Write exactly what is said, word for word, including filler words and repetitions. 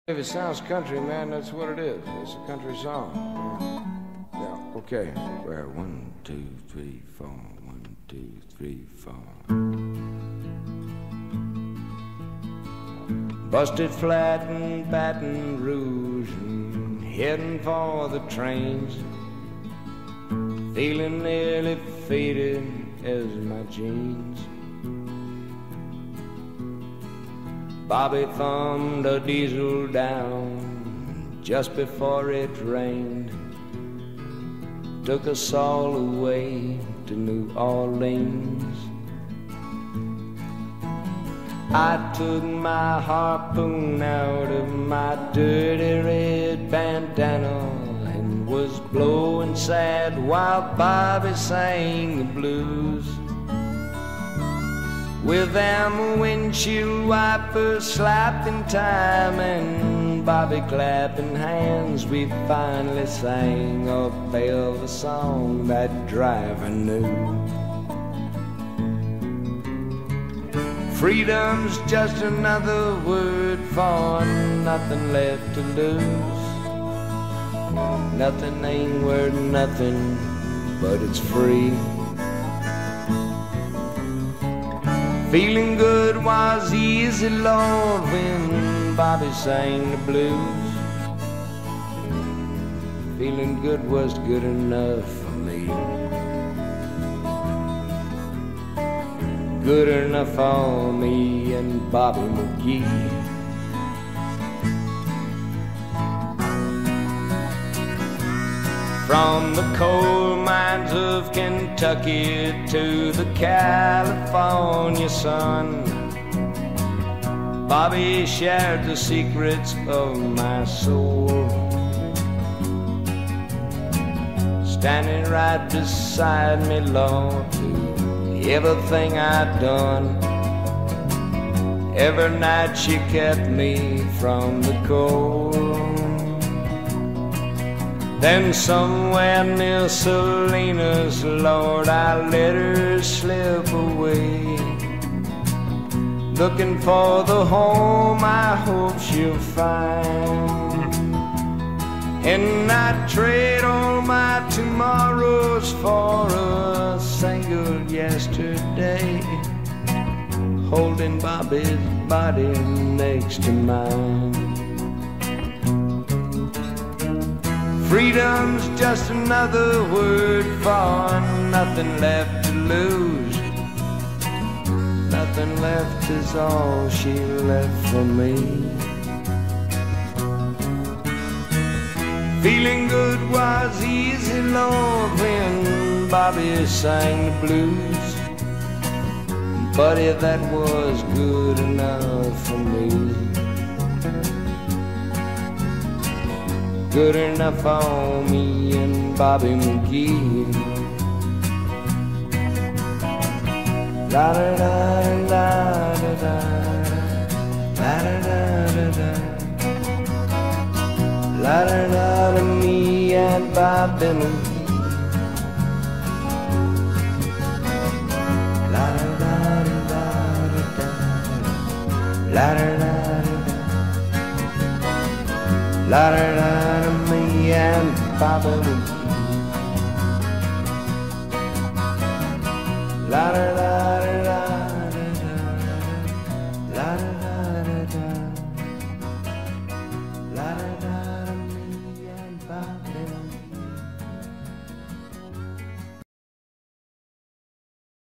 If it sounds country, man, that's what it is. It's a country song. Yeah, okay. Well, one, two, three, four. One, two, three, four. Busted flat in Baton Rouge and heading for the trains. Feeling nearly faded as my jeans. Bobby thumbed a diesel down just before it rained. Took us all away to New Orleans. I took my harpoon out of my dirty red bandana and was blowing sad while Bobby sang the blues. With them windshield wipers slapped in time and Bobby clapping hands, we finally sang a velvet song that driver knew. Freedom's just another word for nothing left to lose. Nothing ain't worth nothing, but it's free. Feeling good was easy, Lord, when Bobby sang the blues. Feeling good was good enough for me. Good enough for me and Bobby McGee. From the coal mines of Kentucky to the California sun, Bobby shared the secrets of my soul. Standing right beside me, Lord, through everything I'd done. Every night she kept me from the cold. Then somewhere near Salinas, Lord, I let her slip away, looking for the home I hope she'll find. And I'd trade all my tomorrows for a single yesterday, holding Bobby's body next to mine. Freedom's just another word for nothing left to lose. Nothing left is all she left for me. Feeling good was easy, Lord, when Bobby sang the blues. Buddy, that was good enough for me. Good enough for me and Bobby McGee. La da da da da da, la da da da da, la da da da, me and Bobby McGee. La da da da da da, la da da. La da da da, me and Bobby McGee. La da da da da da, la da da da da, la da da da, me and Bobby McGee.